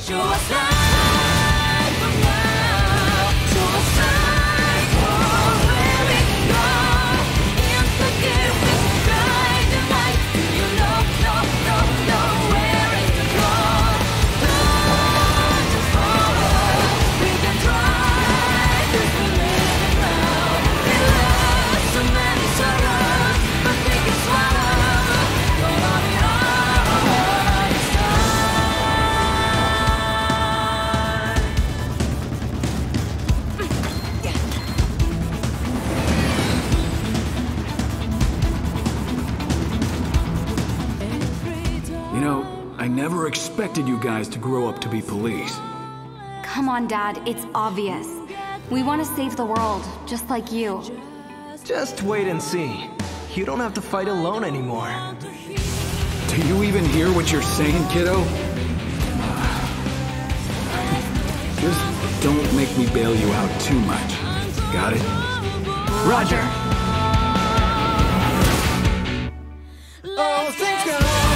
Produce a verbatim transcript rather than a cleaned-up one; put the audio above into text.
You know, I never expected you guys to grow up to be police. Come on, Dad, it's obvious. We want to save the world, just like you. Just wait and see. You don't have to fight alone anymore. Do you even hear what you're saying, kiddo? Just don't make me bail you out too much. Got it? Roger. Oh, thank God.